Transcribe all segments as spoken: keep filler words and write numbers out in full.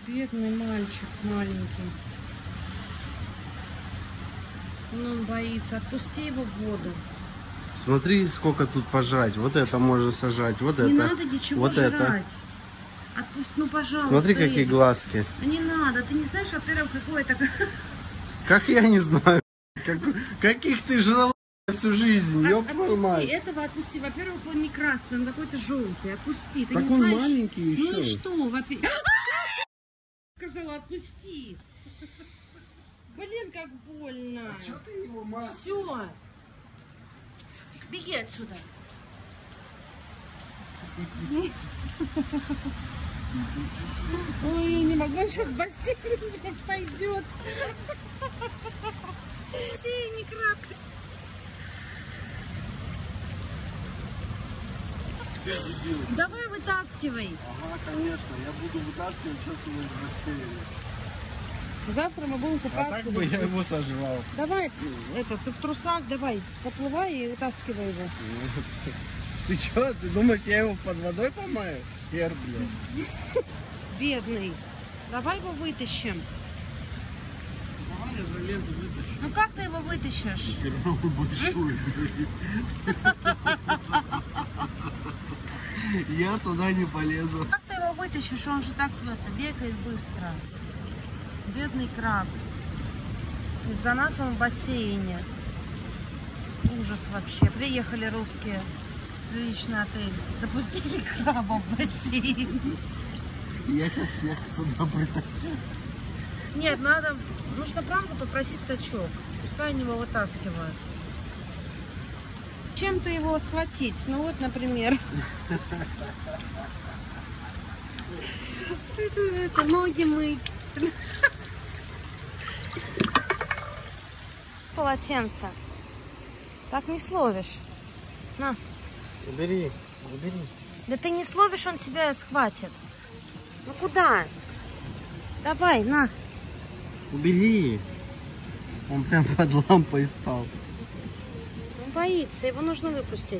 Бедный мальчик маленький. Он боится. Отпусти его в воду. Смотри, сколько тут пожрать. Вот это можно сажать. Вот не это. Не надо ничего вот жрать. Это. Отпусти, ну пожалуйста. Смотри, какие Эдик. глазки. Не надо. Ты не знаешь, во-первых, какое это... Как я не знаю. Как, каких ты жрала всю жизнь, От, ёб твою мать. Этого отпусти. Во-первых, он не красный, он какой-то желтый. Отпусти. Ты так не он знаешь... маленький еще. Ну и что? Во-первых... Сказала, отпусти. Блин, как больно. А что ты его, мать? Все. Беги отсюда. Ой, я не могу, он сейчас в бассейн пойдет. Бассейн, ни капли. Давай вытаскивай. Ага, конечно, я буду вытаскивать, сейчас его из бассейна. Завтра мы будем купаться. А так бы я его сожрал. Давай, это, ты в трусах, давай, поплывай и вытаскивай его. Ты что, ты думаешь, я его под водой помою? Хер, блядь. Бедный. Давай его вытащим. Давай я залезу, вытащу. Ну как ты его вытащишь? Херовый большой. Я туда не полезу. Как ты его вытащишь? Он же так это, бегает быстро. Бедный краб. Из-за нас он в бассейне. Ужас вообще. Приехали русские. Приличный отель. Запустили краба в бассейн. Я сейчас всех сюда притащу. Нет, надо, нужно правда попросить сачок. Пускай они его вытаскивают. Чем-то его схватить? Ну вот, например. Это, это ноги мыть. Полотенце. Так не словишь. На. Убери, убери. Да ты не словишь, он тебя схватит. Ну куда? Давай, на. Убери. Он прям под лампой стал. Он боится, его нужно выпустить.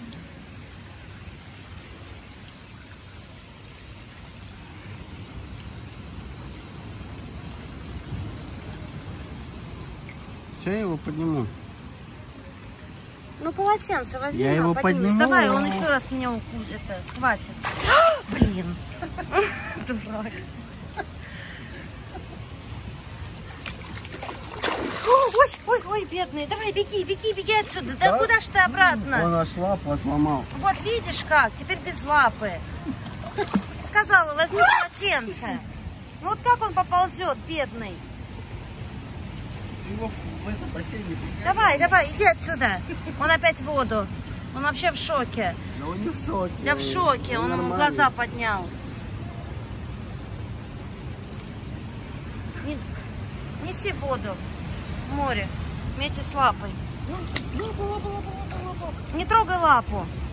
Сейчас я его подниму. Ну полотенце возьми, Я на, его поднимись. подниму. Давай, он еще раз меня это, схватит. Блин. Дурак. Ой, ой, ой, бедный. Давай, беги, беги, беги отсюда. Да, да куда ж ты обратно? Он аж лапу отломал. Вот видишь как, теперь без лапы. Сказала, возьми полотенце. Ну вот как он поползет, бедный. Его в этом бассейне. Давай, давай, иди отсюда. Он опять в воду. Он вообще в шоке. Да он не в шоке. Я в шоке, он ему глаза поднял. Не, неси воду в море вместе с лапой. Не трогай лапу.